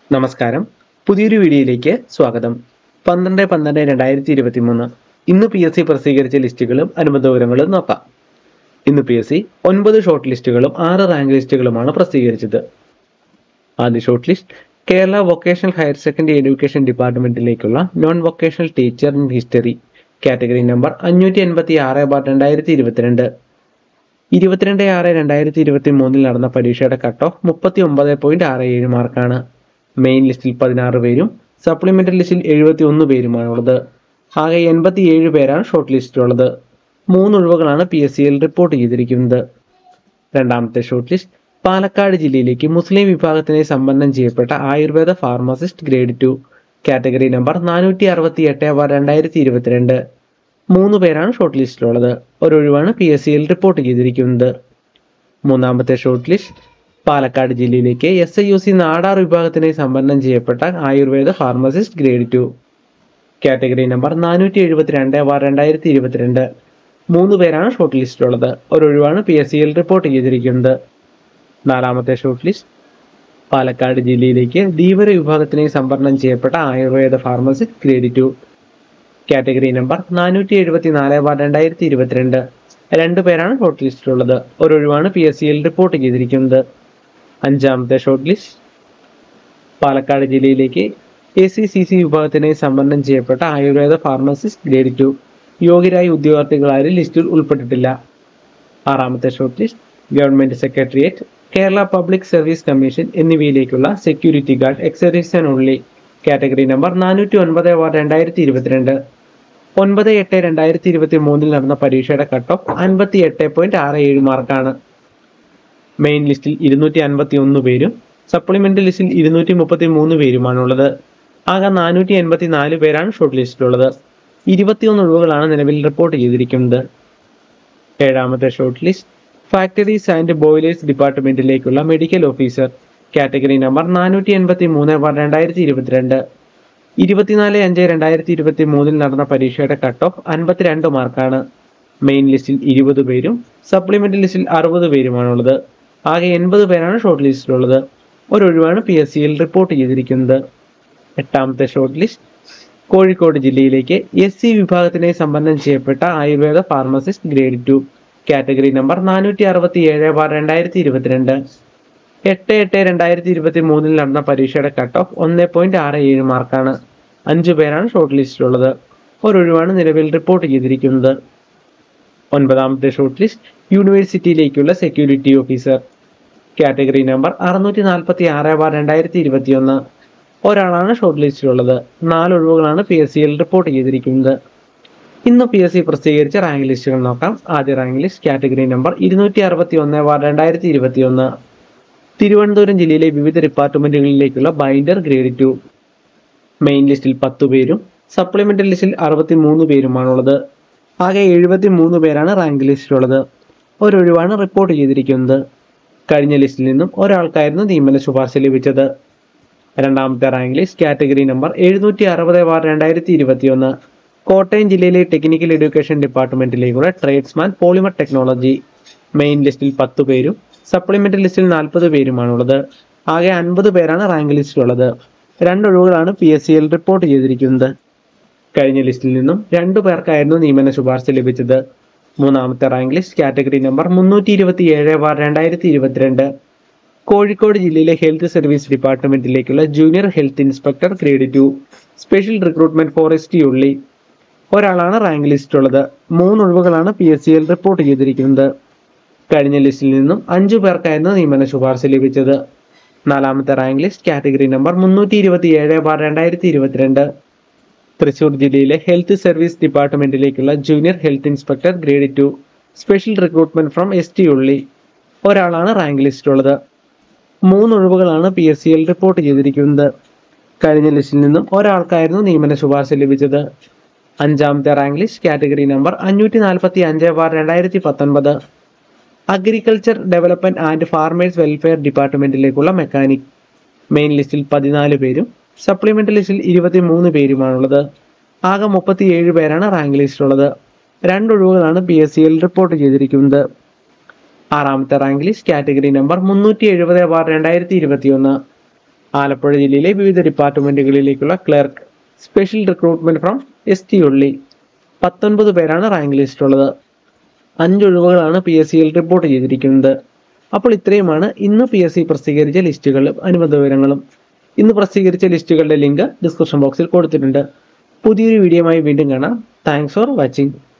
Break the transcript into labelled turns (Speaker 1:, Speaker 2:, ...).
Speaker 1: നമസ്കാരം, പുതിയൊരു വീഡിയോയിലേക്ക് സ്വാഗതം. 12/12/2023 ഇന്ന് PSC പ്രസിദ്ധീകരിച്ച ലിസ്റ്റുകളും അനുബന്ധ വിവരങ്ങളും നോക്കാം. ഇന്ന് PSC 9 ഷോർട്ട് ലിസ്റ്റുകളും 6 റാങ്ക് ലിസ്റ്റുകളുമാണ് പ്രസിദ്ധീകരിച്ചത്. ആദ്യ short list Kerala vocational higher secondary education ഡിപ്പാർട്ട്മെന്റിലേക്കുള്ള non vocational teacher in history category number 586/2022. 22/6/2023 നടന്ന പരീക്ഷയുടെ കട്ട് ഓഫ് 39.67 മാർക്കാണ്. മെയിൻ ലിസ്റ്റിൽ 16 പേരും സപ്ലിമെന്ററി ലിസ്റ്റിൽ 71 പേരുമാണുള്ളത്. ആകെ 87 പേരാണ് ഷോർട്ട് ലിസ്റ്റിലുള്ളത്. 3 ഒഴിവുകളാണ് PSCയിൽ റിപ്പോർട്ട് ചെയ്തിരിക്കുന്നത്. രണ്ടാമത്തെ ഷോർട്ട് ലിസ്റ്റ് പാലക്കാട് ജില്ലയിലേക്ക് മുസ്ലിം വിഭാഗത്തിനെ സംവരണം ചെയ്യപ്പെട്ട Ayurveda pharmacist grade 2 category number 468/2022. 3 പേരാണ് ഷോർട്ട് ലിസ്റ്റിലുള്ളത്. ഒരൊഴിവാണ് PSCയിൽ റിപ്പോർട്ട് ചെയ്തിരിക്കുന്നത്. മൂന്നാമത്തെ ഷോർട്ട് ലിസ്റ്റ് പാലക്കാട് ജില്ലയിലേക്ക് SIUC നാടാർ വിഭാഗത്തിനെ സംവരണം ചെയ്യപ്പെട്ട Ayurveda pharmacist grade 2 category number 472/2022. 3 പേരാണ് ഷോർട്ട് ലിസ്റ്റിലുള്ളത്. ഒരൊഴിവാണ് PSCയിൽ റിപ്പോർട്ട് ചെയ്തിരിക്കുന്നത്. നാലാമത്തെ ഷോർട്ട് ലിസ്റ്റ് പാലക്കാട് ജില്ലയിലേക്ക് ധീവര വിഭാഗത്തിനെ സംവരണം ചെയ്യപ്പെട്ട Ayurveda pharmacist grade 2 category number 474/2022. 2 പേരാണ് ഷോർട്ട് ലിസ്റ്റിലുള്ളത്. ഒരൊഴിവാണ് PSCയിൽ റിപ്പോർട്ട് ചെയ്തിരിക്കുന്നത്. അഞ്ചാമത്തെ ഷോർട്ട് ലിസ്റ്റ് പാലക്കാട് ജില്ലയിലേക്ക് ACCC വിഭാഗത്തിനെ സംവരണം ചെയ്യപ്പെട്ട ആയുർവേദ ഫാർമസിസ്റ്റ് ഗ്രേഡ് 2 യോഗ്യരായ ഉദ്യോഗാർത്ഥികളാരും ലിസ്റ്റിൽ ഉൾപ്പെട്ടിട്ടില്ല. ആറാമത്തെ short list government secretariat, Kerala public service commission എന്നിവയിലേക്കുള്ള security guard ex-servicemen only category number 409/2022. 9/8/2023 നടന്ന പരീക്ഷയുടെ കട്ട് ഓഫ് 58.67 മാർക്കാണ്. മെയിൻ ലിസ്റ്റിൽ 251 പേരും സപ്ലിമെന്ററി ലിസ്റ്റിൽ 233 പേരുമാണുള്ളത്. ആകെ 484 പേരാണ് ഷോർട്ട് ലിസ്റ്റിലുള്ളത്. 21 ഒഴിവുകളാണ് നിലവിൽ റിപ്പോർട്ട് ചെയ്തിരിക്കുന്നത്. ഏഴാമത്തെ short list factories and boilers ഡിപ്പാർട്ട്മെന്റിലേക്കുള്ള മെഡിക്കൽ ഓഫീസർ കാറ്റഗറി നമ്പർ 483/2022. 24/5/2023 നടന്ന പരീക്ഷയുടെ കട്ട് ഓഫ് 52 മാർക്കാണ്. മെയിൻ ലിസ്റ്റിൽ 20 പേരും സപ്ലിമെന്ററി ലിസ്റ്റിൽ 60 പേരുമാണുള്ളത്. ആകെ 80 പേരാണ് ഷോർട്ട് ലിസ്റ്റിലുള്ളത്. ഒരൊഴിവാണ് PSCയിൽ റിപ്പോർട്ട് ചെയ്തിരിക്കുന്നത്. എട്ടാമത്തെ ഷോർട്ട് ലിസ്റ്റ് കോഴിക്കോട് ജില്ലയിലേക്ക് SC വിഭാഗത്തിനെ സംവരണം ചെയ്യപ്പെട്ട Ayurveda pharmacist grade 2 category number 467/2022. 8/8/2023 നടന്ന പരീക്ഷയുടെ കട്ട് ഓഫ് 1.67 മാർക്കാണ്. 5 പേരാണ് ഷോർട്ട് ലിസ്റ്റിലുള്ളത്. ഒരൊഴിവാണ് നിലവിൽ റിപ്പോർട്ട് ചെയ്തിരിക്കുന്നത്. ഒൻപതാമത്തെ ഷോർട്ട് ലിസ്റ്റ് യൂണിവേഴ്സിറ്റിയിലേക്കുള്ള സെക്യൂരിറ്റി ഓഫീസർ കാറ്റഗറി നമ്പർ 646/2021. ഒരാളാണ് ഷോർട്ട് ലിസ്റ്റിലുള്ളത്. 4 ഒഴിവുകളാണ് PSCയിൽ റിപ്പോർട്ട് ചെയ്തിരിക്കുന്നത്. ഇന്ന് PSC പ്രസിദ്ധീകരിച്ച റാങ്ക് ലിസ്റ്റുകൾ നോക്കാം. ആദ്യ rank list category number 261/2021. Thiruvananthapuram ജില്ലയിലെ വിവിധ ഡിപ്പാർട്ട്മെന്റുകളിലേക്കുള്ള ബൈൻഡർ ഗ്രേഡ് 2. മെയിൻ ലിസ്റ്റിൽ 10 പേരും സപ്ലിമെന്ററി ലിസ്റ്റിൽ 63 പേരുമാണുള്ളത്. ആകെ 73 പേരാണ് റാങ്ക് ലിസ്റ്റിലുള്ളത്. ഒരൊഴിവാണ് റിപ്പോർട്ട് ചെയ്തിരിക്കുന്നത്. കഴിഞ്ഞ ലിസ്റ്റിൽ നിന്നും ഒരാൾക്കായിരുന്നു നിയമന ശുപാർശ ലഭിച്ചത്. രണ്ടാമത്തെ rank list category number 760/2021. Kottayam ജില്ലയിലെ ടെക്നിക്കൽ എഡ്യൂക്കേഷൻ ഡിപ്പാർട്ട്മെന്റിലേക്കുള്ള ട്രേഡ്സ്മാൻ പോളിമർ ടെക്നോളജി. മെയിൻ ലിസ്റ്റിൽ 10 പേരും സപ്ലിമെന്ററി ലിസ്റ്റിൽ 40 പേരുമാണുള്ളത്. ആകെ 50 പേരാണ് റാങ്ക് ലിസ്റ്റിലുള്ളത്. 2 ഒഴിവുകളാണ് PSCയിൽ റിപ്പോർട്ട് ചെയ്തിരിക്കുന്നത്. കഴിഞ്ഞ ലിസ്റ്റിൽ നിന്നും 2 പേർക്കായിരുന്നു നിയമന ശുപാർശ ലഭിച്ചത്. മൂന്നാമത്തെ rank list category number 327/2022. Kozhikode ജില്ലയിലെ ഹെൽത്ത് സർവീസ് ഡിപ്പാർട്ട്മെന്റിലേക്കുള്ള junior health inspector grade 2 special recruitment for ST only. ഒരാളാണ് റാങ്ക് ലിസ്റ്റിലുള്ളത്. 3 ഒഴിവുകളാണ് PSCയിൽ റിപ്പോർട്ട് ചെയ്തിരിക്കുന്നത്. കഴിഞ്ഞ ലിസ്റ്റിൽ നിന്നും 5 പേർക്കായിരുന്നു നിയമന ശുപാർശ ലഭിച്ചത്. നാലാമത്തെ rank list category number 327/2022. Thrissur ജില്ലയിലെ ഹെൽത്ത് സർവീസ് ഡിപ്പാർട്ട്മെന്റിലേക്കുള്ള junior health inspector grade 2 special recruitment from ST only. ഒരാളാണ് റാങ്ക് ലിസ്റ്റിലുള്ളത്. 3 ഒഴിവുകളാണ് PSCയിൽ റിപ്പോർട്ട് ചെയ്തിരിക്കുന്നത്. കഴിഞ്ഞ ലിസ്റ്റിൽ നിന്നും ഒരാൾക്കായിരുന്നു നിയമന ശുപാർശ ലഭിച്ചത്. അഞ്ചാമത്തെ rank list category number 545/2019. Agriculture development and farmers welfare ഡിപ്പാർട്ട്മെന്റിലേക്കുള്ള മെക്കാനിക്. മെയിൻ ലിസ്റ്റിൽ 14 പേരും സപ്ലിമെന്ററി ലിസ്റ്റിൽ 23 പേരുമാണുള്ളത്. ആകെ 37 പേരാണ് റാങ്ക് ലിസ്റ്റിലുള്ളത്. 2 ഒഴിവുകളാണ് PSCയിൽ റിപ്പോർട്ട് ചെയ്തിരിക്കുന്നത്. ആറാമത്തെ rank list category number 370/2021. Alappuzha ജില്ലയിലെ വിവിധ ഡിപ്പാർട്ട്മെന്റുകളിലേക്കുള്ള clerk special recruitment from ST only. 19 പേരാണ് റാങ്ക് ലിസ്റ്റിലുള്ളത്. 5 ഒഴിവുകളാണ് PSCയിൽ റിപ്പോർട്ട് ചെയ്തിരിക്കുന്നത്. അപ്പോൾ ഇത്രയുമാണ് ഇന്ന് PSC പ്രസിദ്ധീകരിച്ച ലിസ്റ്റുകളും അനുബന്ധ വിവരങ്ങളും. ഇന്ന് പ്രസിദ്ധീകരിച്ച ലിസ്റ്റുകളുടെ ലിങ്ക് ഡിസ്ക്രിപ്ഷൻ ബോക്സിൽ കൊടുത്തിട്ടുണ്ട്. പുതിയൊരു വീഡിയോയുമായി വീണ്ടും കാണാം. Thanks for watching.